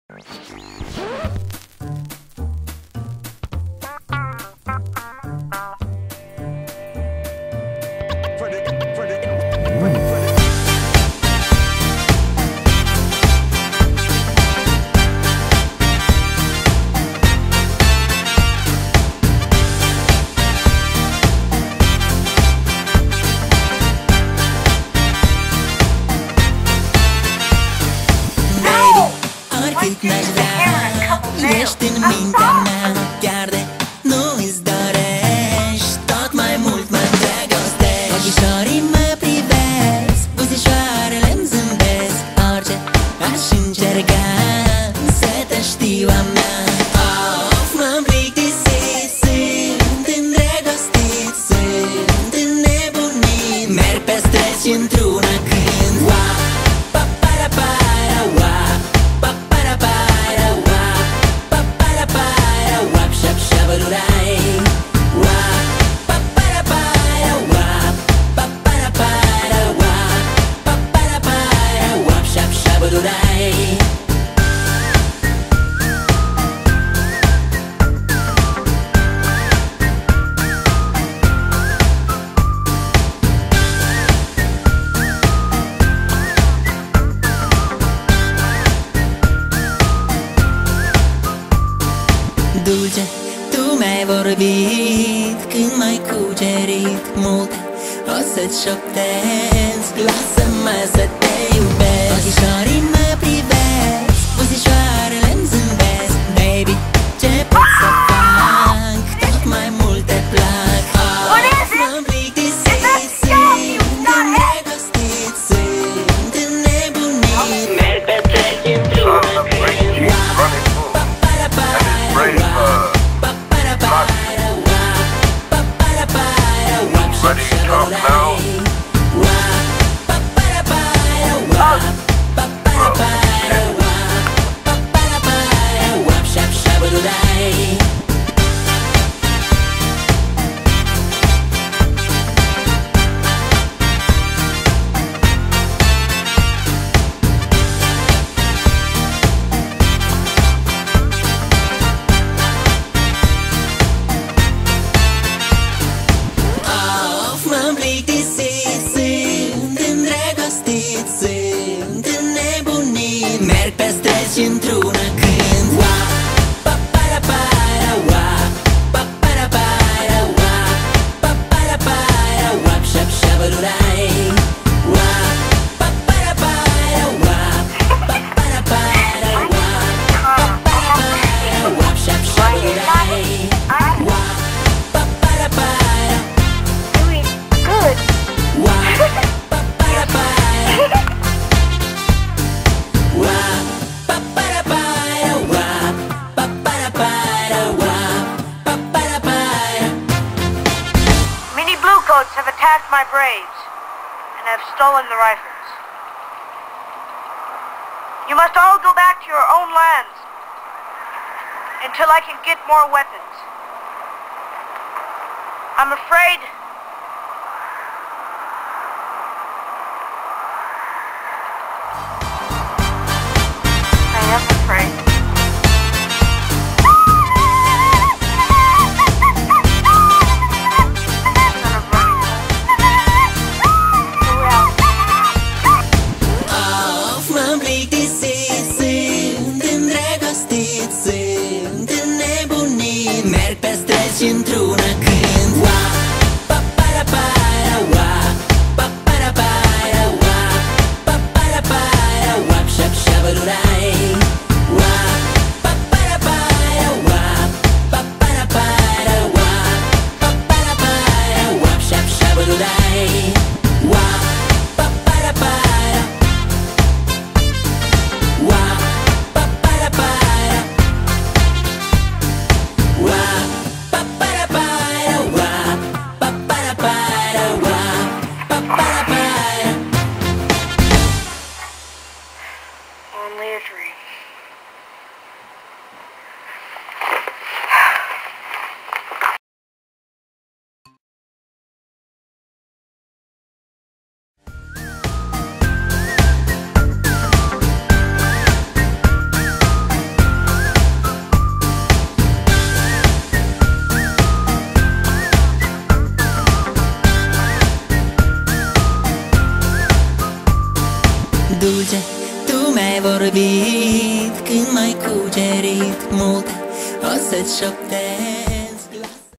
Ești în mintea mea, chiar de nu îți dorești tot mai mult mă îndrăgostești. Ochișorii mă privesc, buzișoarele-mi zâmbesc. Orice aș încerca să te știu a mea. Of, m-am plictisit, sunt îndrăgostit, sunt înnebunit. Merg pe străzi și într-una cânt Whap-Pa-para-para, Whap-Pa-para-para, Whap-Pa-para-para, Whap-Shap-Shabadurai. Whap-Pa-para-para, Whap-Pa-para-para, Whap-Pa-para-para, Whap-Shap-Shabadurai. Dulce, tu mi-ai vorbit când m-ai cucerit multe. O să-ți șoptesc, lasă-mă să te iubesc. Ochișorii mă privesc, buzișoarele-mi zâmbesc. Baby, ce pot să fac? Tot mai multe plac. M-am plictisit, sunt îndrăgostit, sunt înnebunit. Merg pe străzi într-una când Ready to talk now? M-am plictisit, sunt îndrăgostit, sunt înnebunit. Merg pe străzi și într-una cânt Whap-Pa-para-para, Whap-Pa-para-para, Whap-Pa-para-para, Whap-Shap-Shabadurai. Whap-Pa-para-para, Whap-Pa-para-para, Whap-Pa-para-para, Whap-Shap-Shabadurai. Have attacked my braves and have stolen the rifles. You must all go back to your own lands until I can get more weapons. I'm afraid I am afraid. Sunt înnebunit, merg pe străzi și într-una cânt Whap-Pa-para-para, Whap-Pa-para-para, Whap-Pa-para-para, Whap-Shap-Shabadurai. Whap-Pa-para-para, Whap-Pa-para-para, Whap-Pa-para-para, Whap-Shap-Shabadurai. Whap-Pa-para-para, dulce, tu mi-ai vorbit când m-ai cucerit multe, o să-ți șoptesc